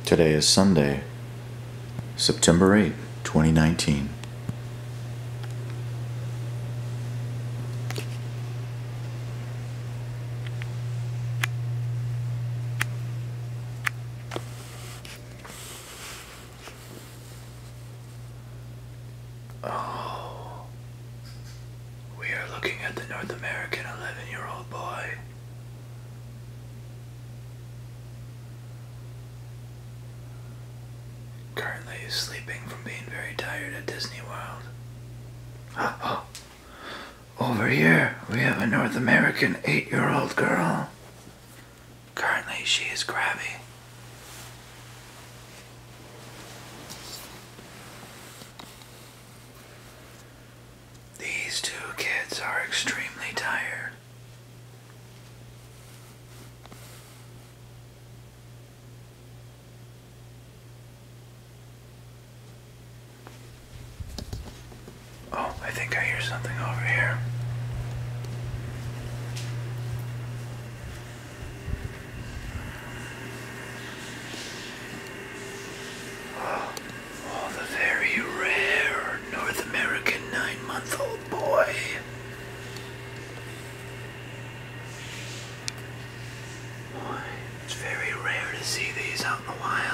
Today is Sunday, September 8, 2019. Oh, we are looking at the North American 11-year-old boy. Currently is sleeping from being very tired at Disney World. Oh, over here we have a North American 8-year-old girl. Currently she is crabby. These two kids are extremely tired. Oh, I think I hear something over here. Oh, the very rare North American 9-month-old boy. It's very rare to see these out in the wild.